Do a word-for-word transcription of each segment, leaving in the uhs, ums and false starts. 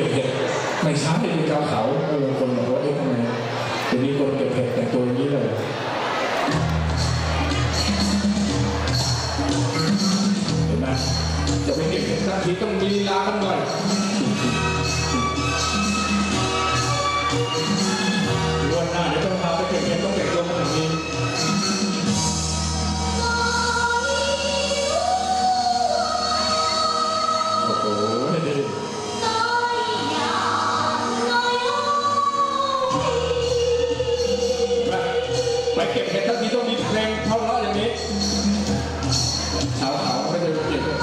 ก็บเห็ดไม่ใช่เป็นชาวเขาเออคนบอกว่าเอ๊ะทำไมเดี๋ยวนี้คนเก็บเห็ดแต่งตัวอย่างนี้เลยเห็นไหมจะไปเก็บเห็ดสักทีต้องมีลีลากันหน่อยวันหน้าเดี๋ยวต้องพาไปเก็บเห็ดต้องแต่งตัวแบบนี้โอ้โหไปเก็บเห็ดทั้งทีต้องมีเพลงเพราะๆอย่างนี้ชาวเขาไม่ได้เก็บ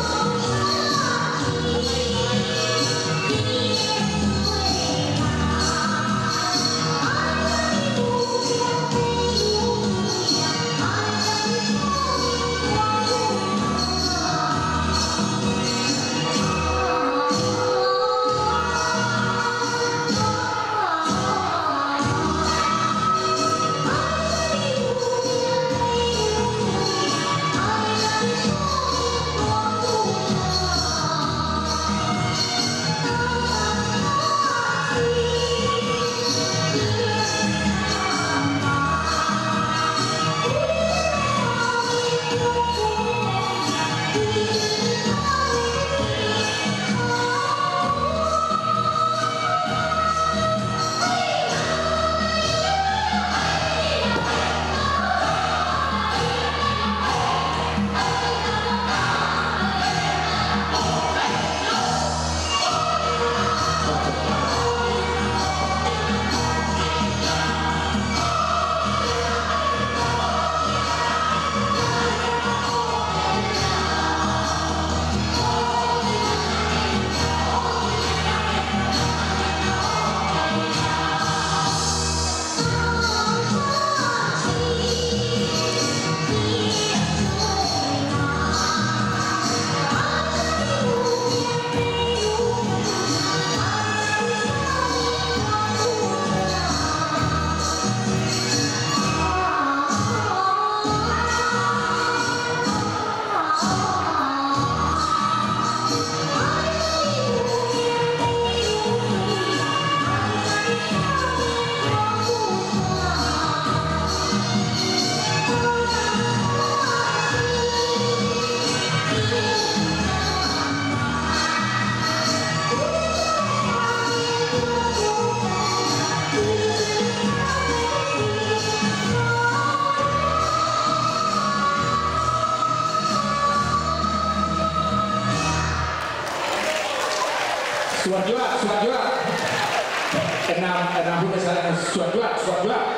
สวัสดีว่าสวัสดีว่าเป็นนามเป็นนามผู้เป็นสารสวัสดีว่าสวัสดีว่า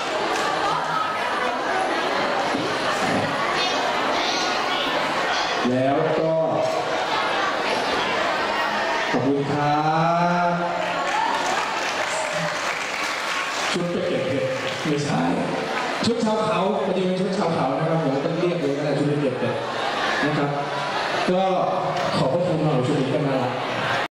แล้วก็ขอบคุณครับชุดไปเก็บเห็ดไม่ใช่ชุดชาวเขาพอดีเป็นชุดชาวเขานะครับผมต้องเรียกเลยก็ได้ชุดไปเก็บเห็ดนะครับก็ขอบพระคุณเราชุดนี้กันมา